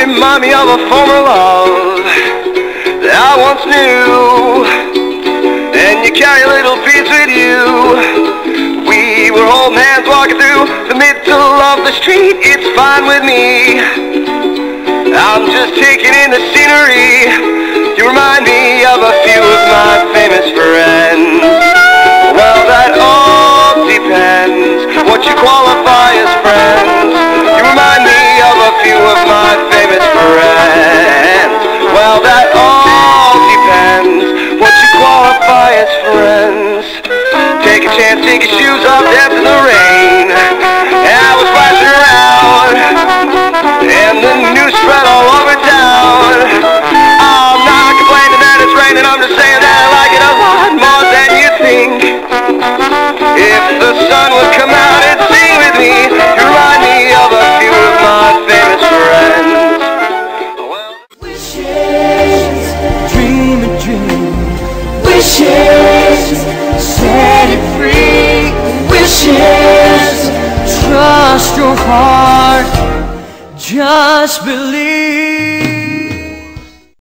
remind me of a former love that I once knew, and you carry a little piece with you. We were holding hands walking through the middle of the street. It's fine with me, I'm just taking in the scenery. You remind me of a few of my famous friends. Well, that all depends what you qualify as friends. You remind me of a few of my famous friends. Well, that all depends what you qualify as friends. Take a chance, take your shoes off, dance in the rain. And I was flashing around, and the news spread all over town. I'm not complaining that it's raining, I'm just saying that I like it a lot more than you think. If the sun would come out and sing with me, you remind me of a few of my famous friends. Wishes, dream a dream. Wishes, set it free. Wishes, trust your heart, just believe.